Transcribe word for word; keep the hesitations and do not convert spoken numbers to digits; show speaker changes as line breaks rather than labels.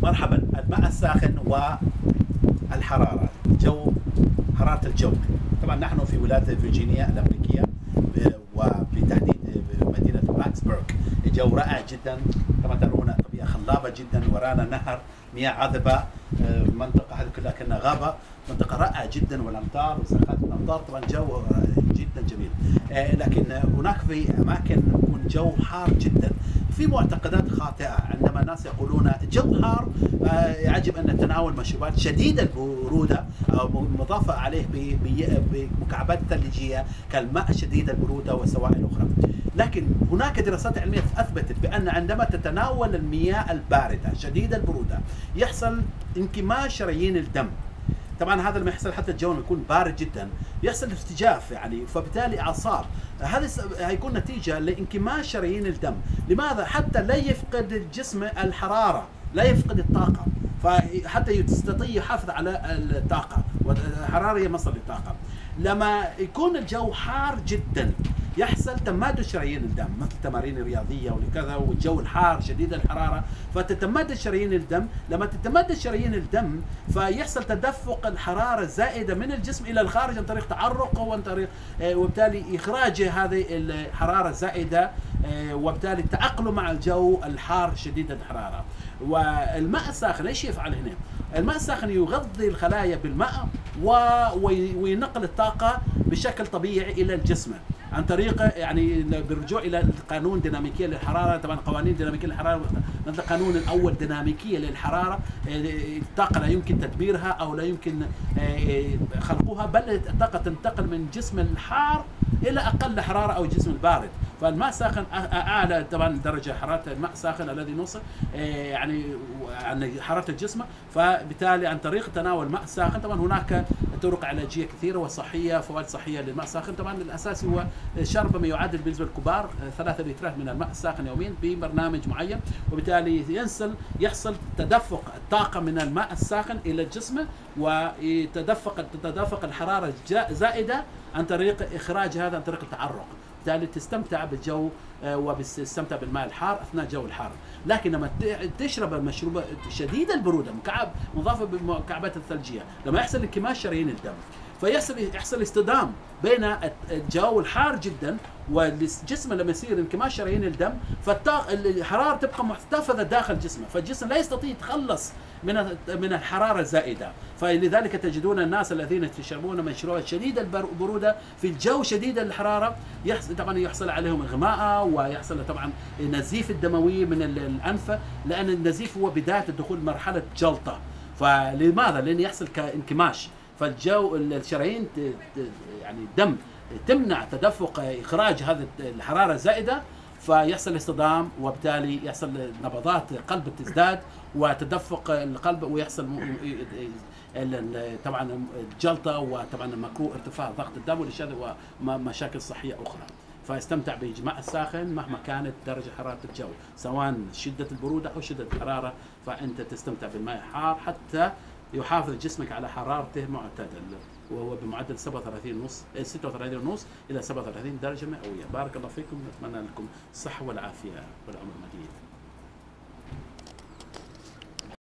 مرحبا. الماء الساخن والحرارة، الجو، حرارة الجو. طبعا نحن في ولاية فيرجينيا الأمريكية، وبالتحديد مدينة بلاتسبرغ. الجو رائع جدا، كما ترون طبيعة خلابة جدا، ورانا نهر، مياه عذبة، منطقة هذه كلها كأنها غابة، منطقة رائعة جدا، والأمطار وسقات الأمطار. طبعا جو جدا جميل. لكن هناك في أماكن يكون جو حار جدا. في معتقدات خاطئة عندما الناس يقولون جو حار يجب أن نتناول مشروبات شديدة البرودة أو مضافة عليه بمكعبات ثلجية كالماء شديد البرودة وسوائل أخرى. لكن هناك دراسات علمية أثبتت بأن عندما تتناول المياه الباردة شديدة البرودة يحصل انكماش شرايين الدم. طبعا هذا لما يحصل حتى الجو يكون بارد جدا يحصل ارتجاف، يعني فبالتالي اعصاب، هذا هيكون نتيجه لانكماش شرايين الدم. لماذا؟ حتى لا يفقد الجسم الحراره، لا يفقد الطاقه، فحتى يستطيع يحافظ على الطاقه، والحراره هي مصدر للطاقه. لما يكون الجو حار جدا يحصل تمادد شرايين الدم، مثل التمارين الرياضيه وكذا، والجو الحار شديد الحراره فتتمدد شرايين الدم. لما تتمدد شرايين الدم فيحصل تدفق الحراره الزائده من الجسم الى الخارج عن طريق تعرقه وعن طريق وبالتالي اخراج هذه الحراره الزائده، وبالتالي التاقلم مع الجو الحار شديد الحراره. والماء الساخن ايش يفعل هنا؟ الماء الساخن يغذي الخلايا بالماء وينقل الطاقه بشكل طبيعي الى الجسم عن طريق يعني بالرجوع الى قانون ديناميكيه للحراره. طبعا قوانين ديناميكيه للحراره مثل القانون الاول ديناميكيه للحراره، الطاقه لا يمكن تدبيرها او لا يمكن خلقها، بل الطاقه تنتقل من جسم الحار الى اقل حراره او الجسم البارد. فالماء الساخن اعلى طبعا درجه حراره الماء الساخن الذي نوصل يعني عن حراره الجسم. فبالتالي عن طريق تناول الماء الساخن، طبعا هناك طرق علاجيه كثيره وصحيه، فوائد صحيه للماء الساخن. طبعا الاساسي هو شرب ما يعادل بالنسبه للكبار ثلاثة لترات من الماء الساخن يوميا ببرنامج معين، وبالتالي ينسل يحصل تدفق الطاقه من الماء الساخن الى الجسم، ويتدفق تتدفق الحراره الزائده عن طريق اخراج هذا عن طريق التعرق. بالتالي تستمتع بالجو وبتستمتع بالماء الحار اثناء الجو الحار. لكن لما تشرب المشروبات شديدة البروده مكعب مضافه بالمكعبات الثلجيه، لما يحصل انكماش شرايين الدم فيحصل يحصل اصطدام بين الجو الحار جدا والجسم. لما يصير انكماش شرايين الدم فالحراره تبقى محتفظه داخل جسمه، فالجسم لا يستطيع يتخلص من من الحراره الزائده. فلذلك تجدون الناس الذين يشربون مشروبات شديده البروده في الجو شديد الحراره يحصل طبعا يحصل عليهم اغماء، ويحصل طبعا نزيف الدموي من الانف، لان النزيف هو بدايه الدخول مرحله جلطه. فلماذا؟ لان يحصل كانكماش، فالجو الشرايين يعني الدم تمنع تدفق اخراج هذه الحراره الزائده، فيحصل اصطدام، وبالتالي يحصل نبضات قلب تزداد وتدفق القلب، ويحصل طبعا الجلطه، وطبعا مكروه ارتفاع ضغط الدم ومشاكل صحيه اخرى. فاستمتع بالماء الساخن مهما كانت درجه حراره الجو، سواء شده البروده او شده الحراره، فانت تستمتع بالماء الحار حتى يحافظ جسمك على حرارته معتدل، وهو بمعدل سبعة وثلاثين ونص ستة وثلاثين ونص الى سبعة وثلاثين درجه مئويه. بارك الله فيكم، نتمنى لكم الصحه والعافيه والعمر المديد.